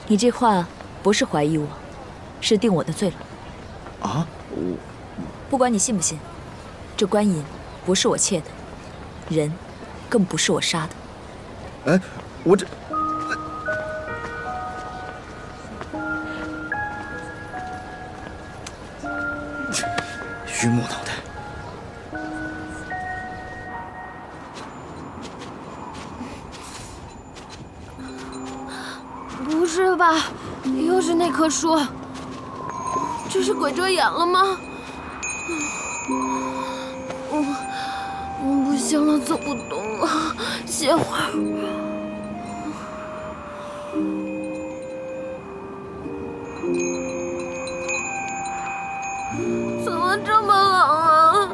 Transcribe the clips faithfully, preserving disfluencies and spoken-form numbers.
你这话不是怀疑我，是定我的罪了。 啊？我不管你信不信，这官银不是我窃的，人更不是我杀的。 哎，我这……榆木脑袋。 不是吧？又是那棵树？这是鬼遮眼了吗？我我不行了，走不动了，歇会儿。怎么这么冷啊？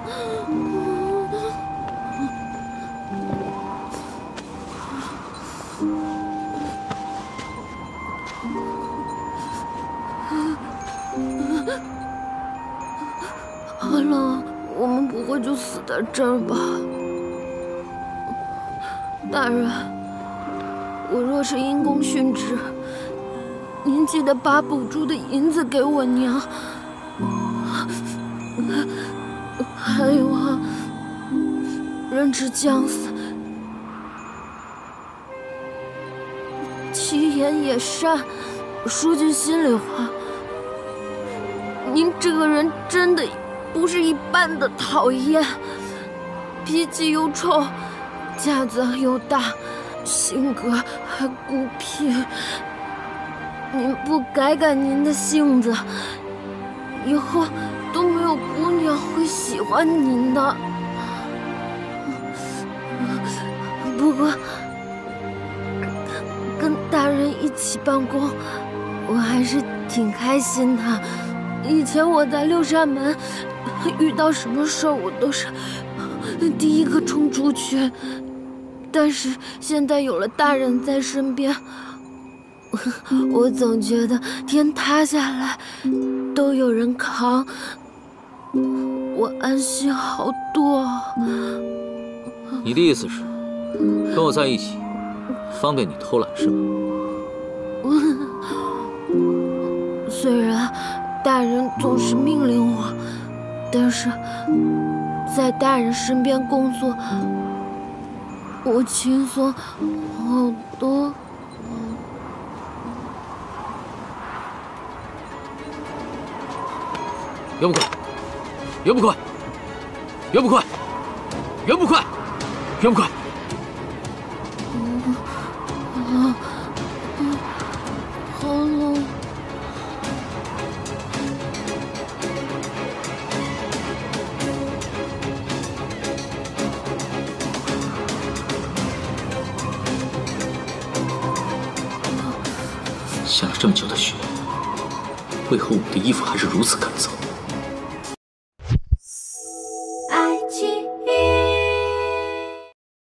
好冷，我们不会就死在这儿吧？大人，我若是因公殉职，您记得把补助的银子给我娘。还有啊，人之将死，其言也善。说句心里话，您这个人真的不是一般的讨厌，脾气又臭，架子又大，性格还孤僻。您不改改您的性子，以后都没有姑娘会喜欢您的。不过，跟大人一起办公，我还是挺开心的。以前我在六扇门遇到什么事儿，我都是第一个冲出去。但是现在有了大人在身边，我总觉得天塌下来都有人扛，我安心好多。 你的意思是，跟我在一起，方便你偷懒是吧？ 虽然大人总是命令我，但是在大人身边工作，我轻松好多。 圆不快，圆不快，圆不快，圆不快，圆不快。 嗯啊，嗯，好冷。 下了这么久的雪，为何我们的衣服还是如此干燥？